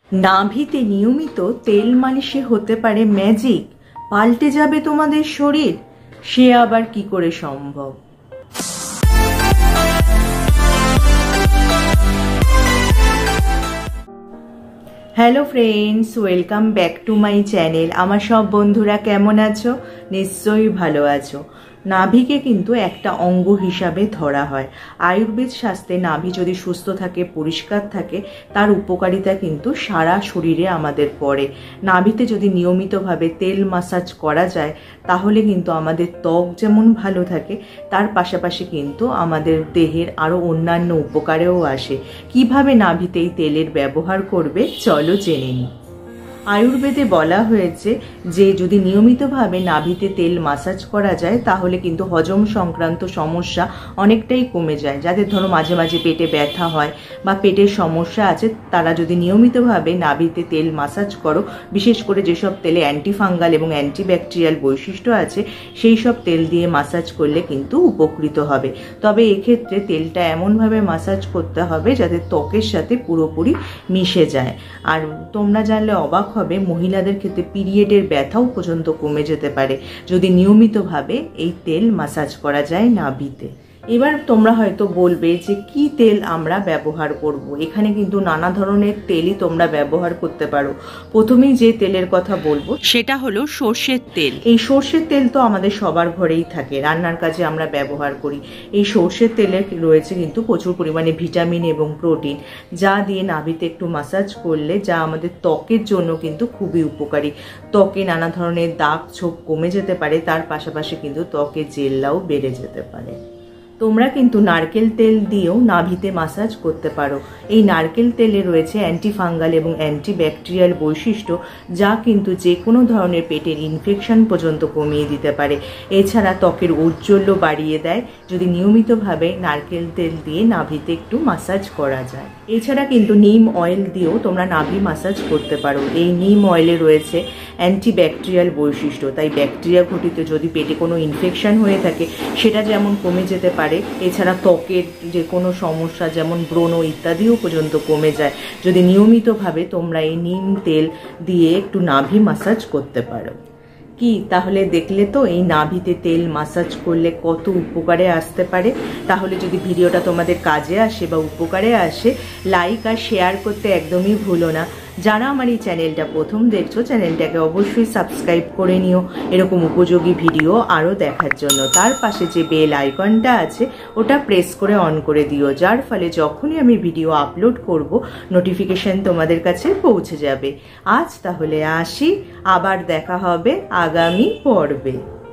নাভিতে নিয়মিত তেল মালিশে হতে পারে ম্যাজিক, পাল্টে যাবে তোমাদের শরীর। সে আবার কি করে সম্ভব? Hello friends, welcome back to my channel. আমার সব বন্ধুরা কেমন আছো? নিশ্চয়ই ভালো আছো। নাভিকে কিন্তু একটা অঙ্গ হিসাবে ধরা হয়। আয়ুর্বেদ শাস্ত্রে নাভি যদি সুস্থ থাকে, পরিষ্কার থাকে, তার উপকারিতা কিন্তু সারা শরীরে আমাদের পড়ে। নাভিতে যদি নিয়মিতভাবে তেল মাসাজ করা যায় তাহলে কিন্তু আমাদের ত্বক যেমন ভালো থাকে, তার পাশাপাশি কিন্তু আমাদের দেহের আরও অন্যান্য উপকারেও আসে। কিভাবে নাভিতে এই তেলের ব্যবহার করবে চলো জেনে নিই। আয়ুর্বেদে বলা হয়েছে যে যদি নিয়মিতভাবে নাভিতে তেল মাসাজ করা যায় তাহলে কিন্তু হজম সংক্রান্ত সমস্যা অনেকটাই কমে যায়। যাদের ধরো মাঝে মাঝে পেটে ব্যথা হয় বা পেটের সমস্যা আছে, তারা যদি নিয়মিতভাবে নাভিতে তেল মাসাজ করো, বিশেষ করে যেসব তেলে অ্যান্টিফাঙ্গাল এবং অ্যান্টিব্যাকটেরিয়াল বৈশিষ্ট্য আছে সেই সব তেল দিয়ে মাসাজ করলে কিন্তু উপকৃত হবে। তবে এক্ষেত্রে তেলটা এমনভাবে মাসাজ করতে হবে যাতে ত্বকের সাথে পুরোপুরি মিশে যায়। আর তোমরা জানলে অবাক হবে, মহিলাদের ক্ষেত্রে পিরিয়ডের ব্যথাও পর্যন্ত কমে যেতে পারে যদি নিয়মিতভাবে এই তেল মাসাজ করা যায় নাভিতে। এবার তোমরা হয়তো বলবে যে কি তেল আমরা ব্যবহার করব। এখানে কিন্তু নানা ধরনের তেলই তোমরা ব্যবহার করতে পারো। প্রথমেই যে তেলের কথা বলবো সেটা হলো সর্ষের তেল। এই সর্ষের তেল তো আমাদের সবার ঘরেই থাকে, রান্নার কাজে আমরা ব্যবহার করি। এই সর্ষের তেলে রয়েছে কিন্তু প্রচুর পরিমাণে ভিটামিন এবং প্রোটিন, যা দিয়ে নাভিতে একটু মাসাজ করলে যা আমাদের ত্বকের জন্য কিন্তু খুবই উপকারী। ত্বকে নানা ধরনের দাগ ছোপ কমে যেতে পারে, তার পাশাপাশি কিন্তু ত্বকের জেল্লাও বেড়ে যেতে পারে। তোমরা কিন্তু নারকেল তেল দিয়েও নাভিতে মাসাজ করতে পারো। এই নারকেল তেলে রয়েছে অ্যান্টিফাঙ্গাল এবং অ্যান্টিব্যাকটেরিয়াল বৈশিষ্ট্য, যা কিন্তু যে কোনো ধরনের পেটের ইনফেকশন পর্যন্ত কমিয়ে দিতে পারে। এছাড়া ত্বকের ঔজ্জ্বল্য বাড়িয়ে দেয় যদি নিয়মিতভাবে নারকেল তেল দিয়ে নাভিতে একটু মাসাজ করা যায়। এছাড়া কিন্তু নিম অয়েল দিয়েও তোমরা নাভি মাসাজ করতে পারো। এই নিম অয়েলে রয়েছে অ্যান্টিব্যাকটেরিয়াল বৈশিষ্ট্য, তাই ব্যাকটেরিয়া ঘটিত যদি পেটে কোনো ইনফেকশন হয়ে থাকে সেটা যেমন কমে যেতে পারে, এছাড়া ত্বকের যে কোনো সমস্যা যেমন ব্রণ ইত্যাদিও পর্যন্ত কমে যায় যদি নিয়মিতভাবে তোমরা এই নিম তেল দিয়ে একটু নাভি মাসাজ করতে পারো। কি তাহলে দেখলে তো এই নাভিতে তেল মাসাজ করলে কত উপকারে আসতে পারে। তাহলে যদি ভিডিওটা তোমাদের কাজে আসে বা উপকারে আসে, লাইক আর শেয়ার করতে একদমই ভুলো না। যারা আমার এই চ্যানেলটা প্রথম দেখছো, চ্যানেলটাকে অবশ্যই সাবস্ক্রাইব করে নিও এরকম উপযোগী ভিডিও আরও দেখার জন্য। তার পাশে যে বেল আইকনটা আছে ওটা প্রেস করে অন করে দিও, যার ফলে যখনই আমি ভিডিও আপলোড করব নোটিফিকেশন তোমাদের কাছে পৌঁছে যাবে। আজ তাহলে আসি, আবার দেখা হবে আগামী পর্বে।